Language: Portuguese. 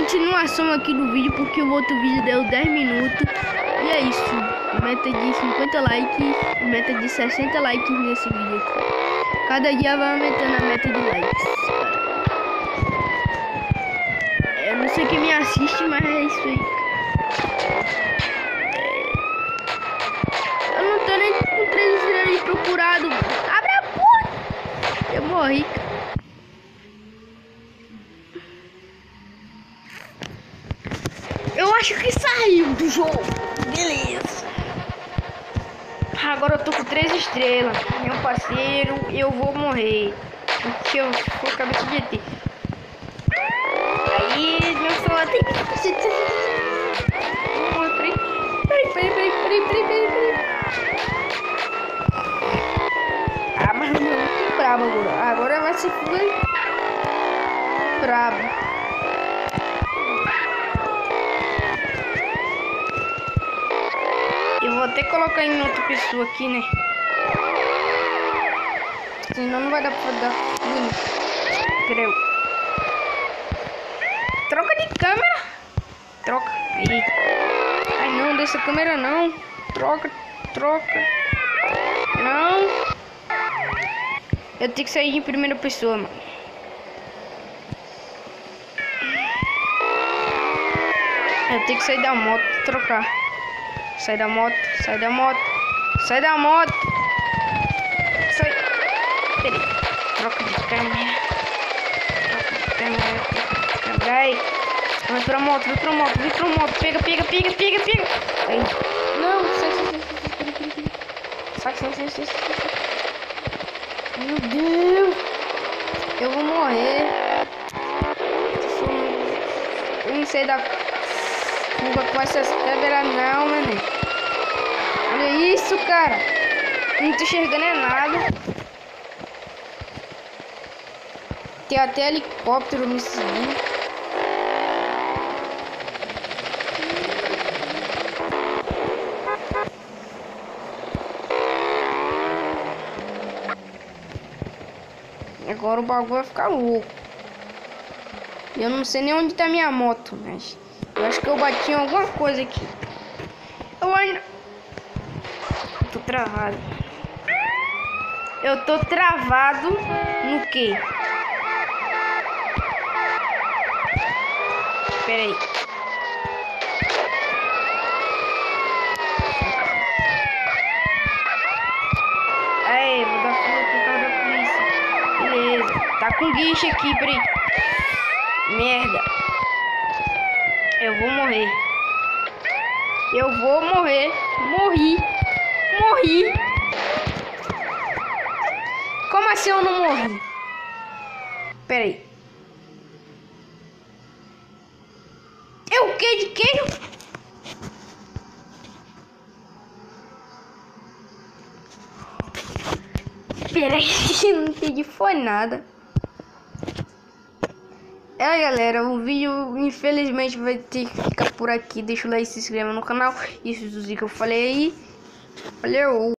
continuação aqui do vídeo, porque o outro vídeo deu 10 minutos. E é isso. Meta de 50 likes, meta de 60 likes nesse vídeo aqui. Cada dia vai aumentando a meta de likes, cara. Eu não sei quem me assiste, mas é isso aí. Eu não tô nem com 3 estrelas procurado. Abre a porta. Eu morri, cara. Eu acho que saiu do jogo. Beleza. Agora eu tô com 3 estrelas. Meu parceiro, eu vou morrer. Porque eu sou cabeça de ET. Aí, meu celular tem que... Peraí. Ah, mas não é brabo agora. Agora vai ser brabo. Eu vou até colocar em outra pessoa aqui, né? Senão não vai dar pra dar. Peraí. Troca de câmera. Troca. Aí. Ai não, dessa câmera não. Troca. Não. Eu tenho que sair em primeira pessoa, mano. Eu tenho que sair da moto, trocar. Sai da moto. Sai. Peraí. Troca de câmera. Aí. Vai pra moto. Pega. Aí. Não, sai. Meu Deus. Eu vou morrer. Eu não sei da fuga com essas câmeras não, mano. Olha isso, cara. Não tô enxergando é nada. Tem até helicóptero me seguindo. Agora o bagulho vai ficar louco. Eu não sei nem onde tá minha moto, mas eu acho que eu bati em alguma coisa aqui. Eu ainda tô travado. Eu tô travado no quê? Pera aí. Aí, vou dar fuga pro carro da polícia. Beleza. Tá com guincho aqui, peraí. Merda. Eu vou morrer. Morri. Como assim eu não morri? Pera aí. O que de queijo? Pera aí, não entendi foi nada. Galera, o vídeo infelizmente vai ter que ficar por aqui. Deixa o like, se inscreva no canal. Isso tudo que eu falei aí. Valeu!